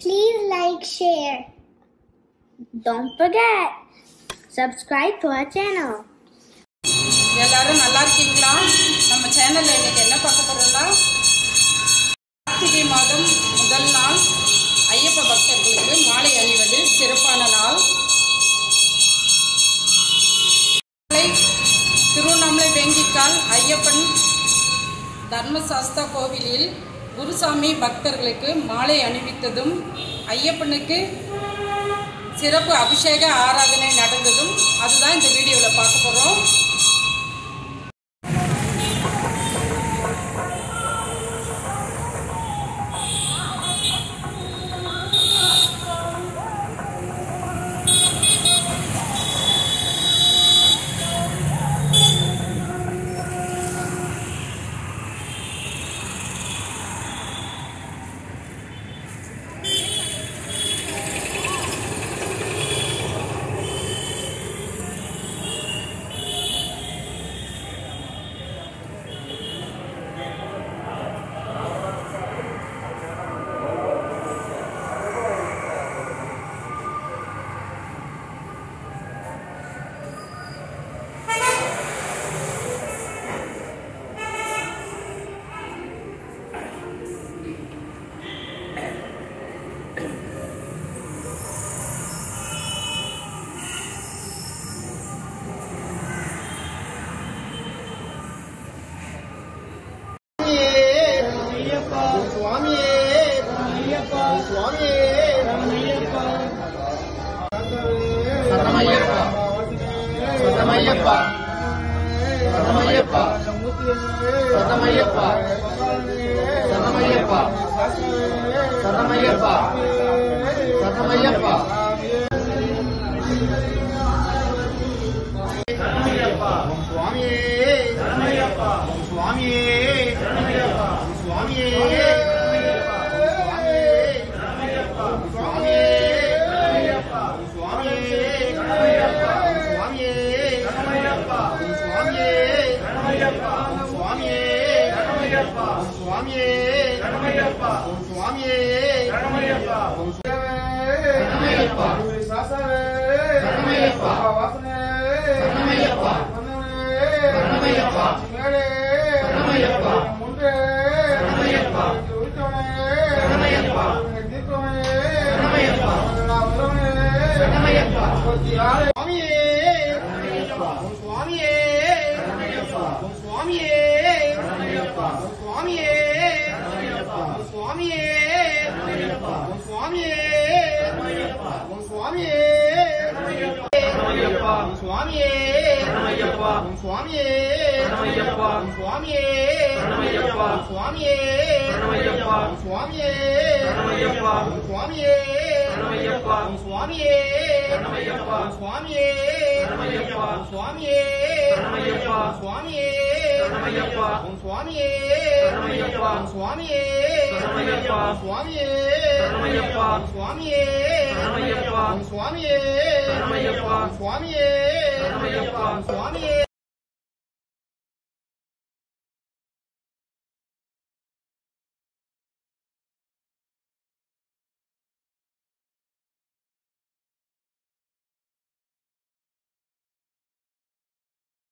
Please like, share. Don't forget, subscribe to our channel. எல்லாரும் நல்லா இருக்கீங்களா? நம்ம சேனல்ல இன்னைக்கு என்ன பார்க்க போறோம்னா கார்த்திகை மாதம் முதல் நாள் ஐயப்ப பக்தர்களுக்கு மாலை அணிவது சிறப்பான நாள். திருவண்ணாமலை வேங்கிக்கால் ஐயப்பன் தர்மசாஸ்தா கோவிலில் குருசாமி பக்தர்களுக்கு மாலை அணிவித்ததும் ஐயப்பனுக்கு சிறப்பு அபிஷேக ஆராதனை நடந்ததும் அதுதான் இந்த வீடியோவில் பார்க்க போகிறோம். Swami